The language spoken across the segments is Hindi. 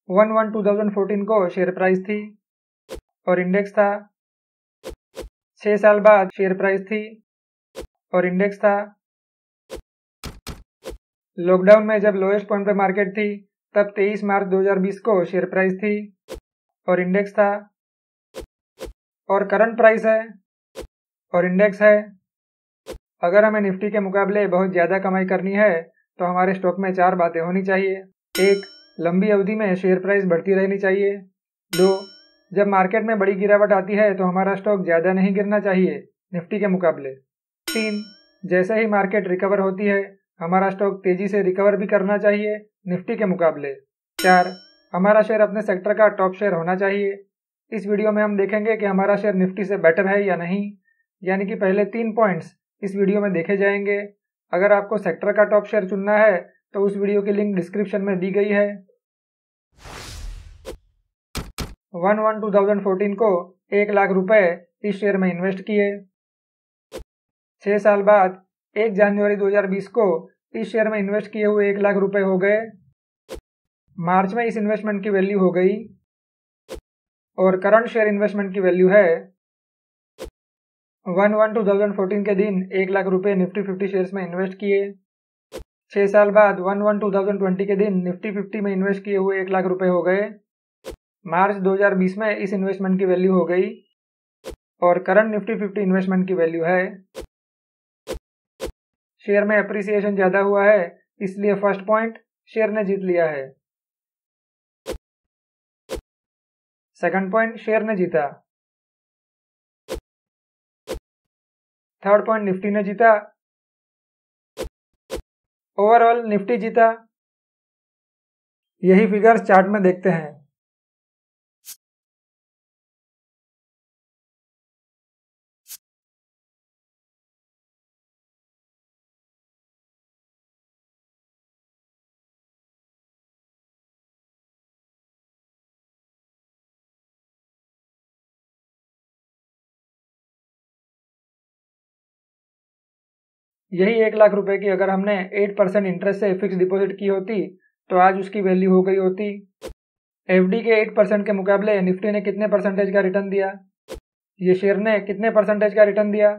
2014 को शेयर प्राइस थी और इंडेक्स था। 6 साल बाद शेयर प्राइस थी और इंडेक्स था। लॉकडाउन में जब लोएस्ट पॉइंट पे मार्केट थी तब 23 मार्च 2020 को शेयर प्राइस थी और इंडेक्स था। और करंट प्राइस है और इंडेक्स है। अगर हमें निफ्टी के मुकाबले बहुत ज़्यादा कमाई करनी है तो हमारे स्टॉक में 4 बातें होनी चाहिए। 1. लंबी अवधि में शेयर प्राइस बढ़ती रहनी चाहिए। 2. जब मार्केट में बड़ी गिरावट आती है तो हमारा स्टॉक ज़्यादा नहीं गिरना चाहिए निफ्टी के मुकाबले। 3. जैसे ही मार्केट रिकवर होती है हमारा स्टॉक तेज़ी से रिकवर भी करना चाहिए निफ्टी के मुकाबले। 4. हमारा शेयर अपने सेक्टर का टॉप शेयर होना चाहिए। इस वीडियो में हम देखेंगे कि हमारा शेयर निफ्टी से बेटर है या नहीं, यानी कि पहले 3 पॉइंट्स इस वीडियो में देखे जाएंगे। अगर आपको सेक्टर का टॉप शेयर चुनना है तो उस वीडियो की लिंक डिस्क्रिप्शन में दी गई है। 2014 को 1 लाख रुपए इस शेयर में इन्वेस्ट किए। 6 साल बाद 1 जनवरी 2020 को इस शेयर में इन्वेस्ट किए हुए 1 लाख रुपए हो गए। मार्च में इस इन्वेस्टमेंट की वैल्यू हो गई और करंट शेयर इन्वेस्टमेंट की वैल्यू है 1/1/2014 के दिन 1 लाख रुपए निफ्टी 50 शेयर्स में इन्वेस्ट किए। 6 साल बाद 1/1/2020 के दिन निफ्टी 50 में इन्वेस्ट किए हुए 1 लाख रुपए हो गए। मार्च 2020 में इस इन्वेस्टमेंट की वैल्यू हो गई और करंट निफ्टी 50 इन्वेस्टमेंट की वैल्यू है। शेयर में अप्रिसिएशन ज़्यादा हुआ है, इसलिए फर्स्ट पॉइंट शेयर ने जीत लिया है। सेकंड पॉइंट शेयर ने जीता। थर्ड पॉइंट निफ्टी ने जीता। ओवरऑल निफ्टी जीता। यही फिगर्स चार्ट में देखते हैं। यही 1 लाख रुपए की अगर हमने 8% इंटरेस्ट से फिक्स डिपॉजिट की होती तो आज उसकी वैल्यू हो गई होती। एफडी के 8% के मुकाबले निफ्टी ने कितने परसेंटेज का रिटर्न दिया? ये शेयर ने कितने परसेंटेज का रिटर्न दिया?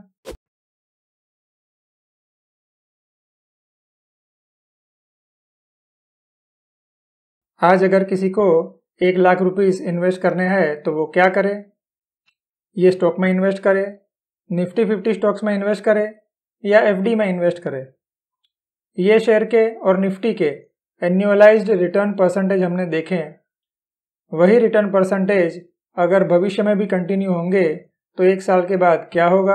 आज अगर किसी को 1 लाख रुपीस इन्वेस्ट करने हैं तो वो क्या करे? ये स्टॉक में इन्वेस्ट करे, निफ्टी 50 स्टॉक्स में इन्वेस्ट करे या एफडी में इन्वेस्ट करे? ये शेयर के और निफ्टी के एन्युअलाइज्ड रिटर्न परसेंटेज हमने देखे हैं। वही रिटर्न परसेंटेज अगर भविष्य में भी कंटिन्यू होंगे तो 1 साल के बाद क्या होगा?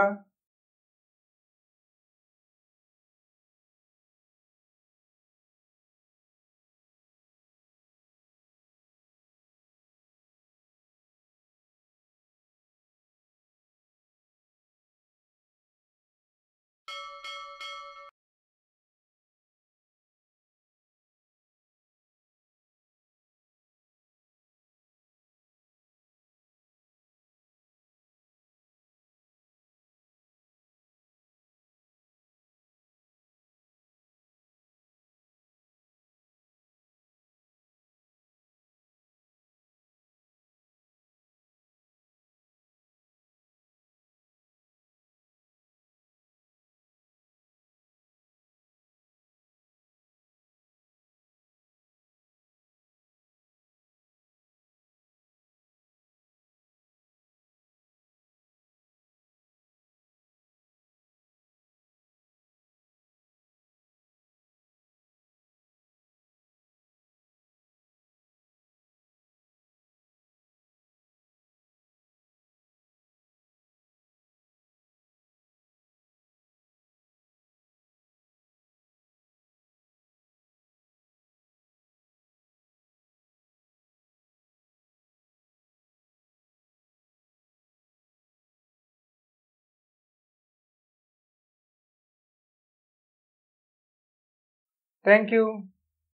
Thank you.